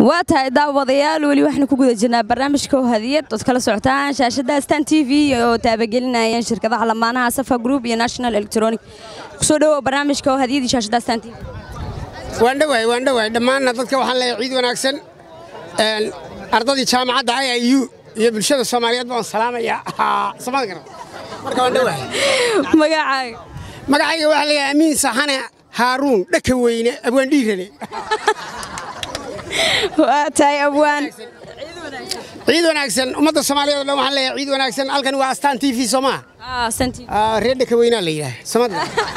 واتها داوديال ولي وحنا ku guda jirnaa barnaamijka hadiyad dad kala socotaan shaashada Stan TV oo taabagelinayeen shirkadaha lamaanaha Safa Group iyo National Electronic soo dhawo barnaamijka hadiyada shaashada Stan TV waan dhawaay dhammaan dadka waxaan leeyahay ciid wanaagsan ardadii jaamacadda IIU iyo bulshada Soomaaliyeed baan salaamaya Soomaaliga marka waan dhawaay magacayga waxa la Amiin Saxane Haruun dhaka weyne abwaan dhiirane واتاي أبوان عيد وناكسن ومدة الصومالية ولا محل عيد وناكسن ألكن وأستان تي في سما استان تي ريدك وينا ليه سمعت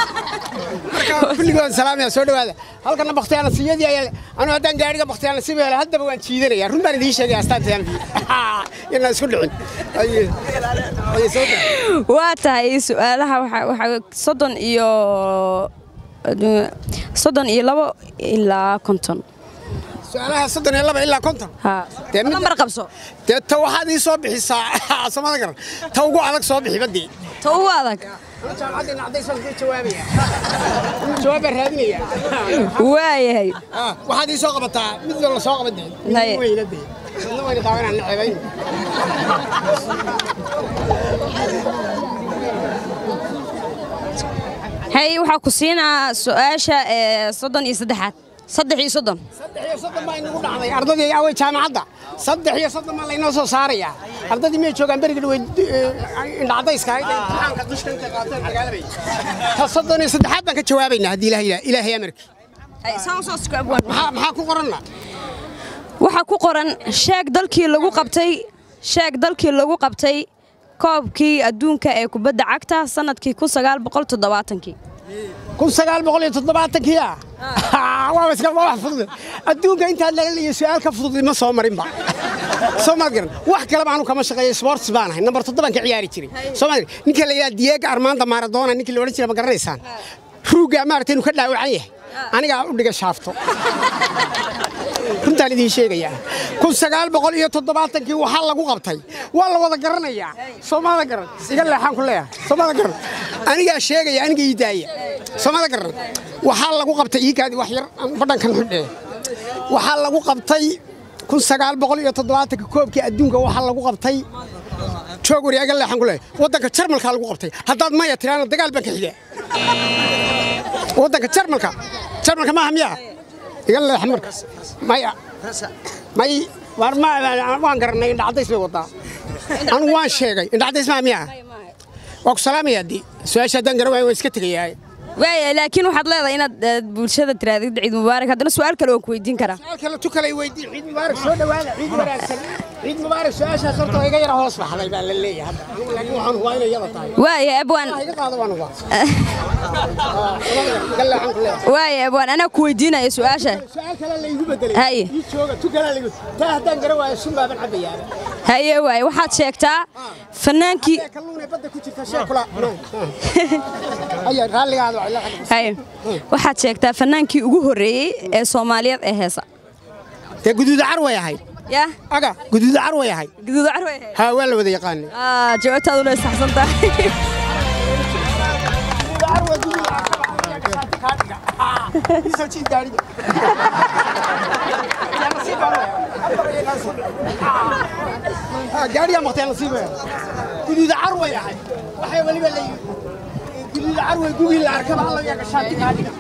كل يوم سلام يا سودة هذا ألكن بختيان سيدي أنا هذا جاري بختيان سيبه هذا بوان شيء يا رون بردي شيء يا أستان تي يلا سودة أي سودة واتاي سؤالها صدن إيو لبو إلا كنتم سؤالها صدق يلا إلا كنتم نمبر قبصو تو واحد يصوب حسا سما ذكر تو عليك صوب بدي تو هذاك عادي نعطي جوابي جواب الرادية واي واحد يسوق بتاع مثل الله سوق بدي وين بدي والله وين طاقنا اللاعبين هاي وحكوسينا سؤاشة صدن يصدحات صدح يصدم ما إنه قلنا أرضي أول جامعة صدح يصدم ما لينو صارية أرضي مية شو كان بريد العطايس كاي تصدق يصدحات ما كتشوابين هذه إلهي أمريكا أي سانسوس كأبوان محاكو قرنا وحكو قرن شاك دلكي لغو قبتي كوبكي أدونك كبدا عكتا سندكي كو سغال بقول تضباطنكي كل سجال بقولي تضبطك يا وامس كم واحد فضل أدوك أنت اللي سؤال كفضل ما صومرين بقى صومرين واحد كلام عنه كمان شغال سبورت بانه نمبر تضبط كعياري تري صومرين نيكل يا دياج أرماندا مارادونا نيكل ورثي لما قرنيسان روجا مارتين وكذا وعيه أنا قاعد أقول لك شافته كنت على ذي شيء يا كل سجال بقولي تضبطك وحلا قبطي والله وذا قرنا يا صومرا قرن سجل الحين كلها صومرا قرن أنا قاعد شيء يا أنا قاعد يدايا صومرا قرن وحلا قبطي إيه كذي وحير بدن كان حده وحلا قبطي كل سجال بقولي تضبطك كوب كي أدونك وحلا قبطي شو أقول يا قال الحين كلها وذاك ترمل خالق قبطي هذا ما يتران الدجال بنكحيله وذاك ترمل ما هم يا قال له حمرك ما وان قرني إن عديس بوضع أنا وان شيء إن عديس ما مياه وكسلام يدي سؤال شدان قروي ويسكتك ياي واي لكن واحد لا إن بالشدة ترى عيد مبارك هذا سؤال كلو كويدين كرا سؤال كلو تكلي ويدين عيد مبارك شو ده ولا عيد مبارك عيد مبارك سؤال صرته يغير هو أصبح الله يبارك لي هذا لكن وحن وايد يلا طيب واي أبوان واي أبوان أنا كويدين يا سؤال كلا اللي يبدل هاي تكلا اللي تهدان قروي السنبا بالعبي يعني هاي واي واحد شيكتا فنانكي كلوني بدك كنت تشكله أيه غالي هذا هاي واحد شيكتا فنانكي ugu horeeyay ee Soomaaliyeed ee heesa te guduud carwa yahay ya aga guduud carwa yahay ha wala wada yaqaan jawaabtaadu la saxsan tahay gaari ma qtay nasiiba guduud carwa yahay waxay waliba leeyahay guduud carwa gubil la arkaba alla yaga shaati gaadiga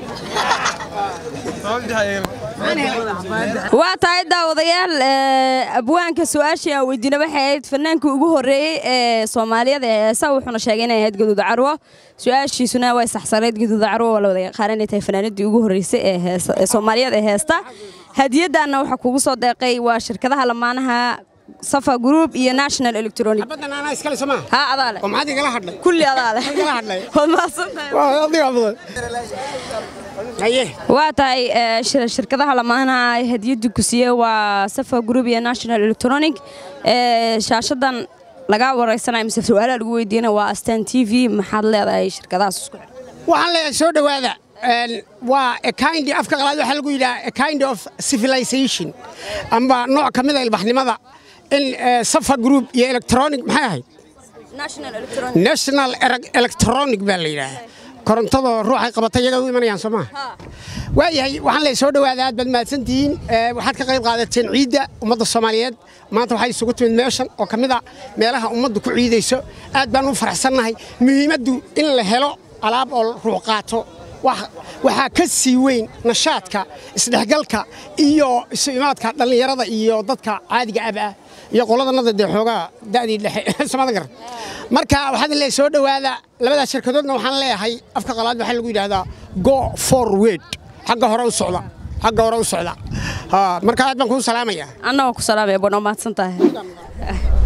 waa tahay daawadayaal abwaanka su'aashii aan weydiinay waxay ahayd fanaanka ugu horeeyay ee Soomaaliyeed ee heesa wuxuuna sheegay inay ahayd Guduud Carwo su'aashiisuna way saxsaneyd Guduud Carwo wala wada yaqaan inay tahay fanaanadii ugu horeysay ee heesa Soomaaliyeed ee heesta hadiyadana waxa kugu soo deeqay waa shirkadaha lamaanaha Safa Group iyo National Electronic abadan ana iskale samaa ha adaale maxaad igala hadlay kulli adaale igala hadlay ma santahay waa adiga badan haye waa tahay shirkadaha lamaanaha hadiyadu ku siiyay waa Safa Group iyo National Electronic shaashadan laga wareysanayo mise su'aalo lagu weydiinay waa Stan TV maxaad leedahay shirkadahaas isku waxaan leeyahay soo dhawaada waa a kind of afka qalaad waxa lagu yiraahdaa a kind of civilization amba nooc kamid ah ilbaxnimada in Safa Group iyo Electronic maxay ahayd National Electronic baa la yiraahdaa korontada ruuxay qabatay iyaga u imanayaan Soomaa waayahay waxaan la soo dhawaada aad bad maadsantiin waxaad ka qayb qaadateen ciida ummadda Soomaaliyeed maanta waxay isugu timid meeshan oo kamid ah meelaha ummaddu ku ciideyso aad baan u faraxsanahay muhiimaddu in la helo alaab oo ruux qaato waxa ka sii weyn nashaadka isdhexgalka iyo isu imaadka dhalinyarada iyo dadka caadiga ah iyo qoladanada xoogaa daadii dhexe samada gar marka waxaad la soo dhawaada labada shirkadoodna waxaan leeyahay afka qalaad waxa lagu yiraahdaa go forward xagga hore u socda marka aad baan ku salaamayaa anna ku salaamay bano maadsantahay